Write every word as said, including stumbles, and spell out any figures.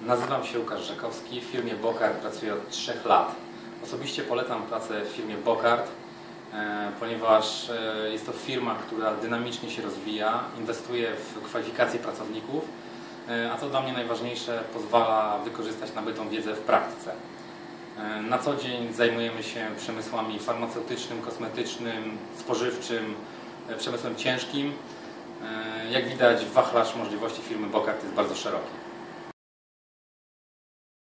Nazywam się Łukasz Rzekowski, w firmie Bokard pracuję od trzech lat. Osobiście polecam pracę w firmie Bokard, ponieważ jest to firma, która dynamicznie się rozwija, inwestuje w kwalifikacje pracowników, a co dla mnie najważniejsze, pozwala wykorzystać nabytą wiedzę w praktyce. Na co dzień zajmujemy się przemysłami farmaceutycznym, kosmetycznym, spożywczym, przemysłem ciężkim. Jak widać, wachlarz możliwości firmy Bokard jest bardzo szeroki.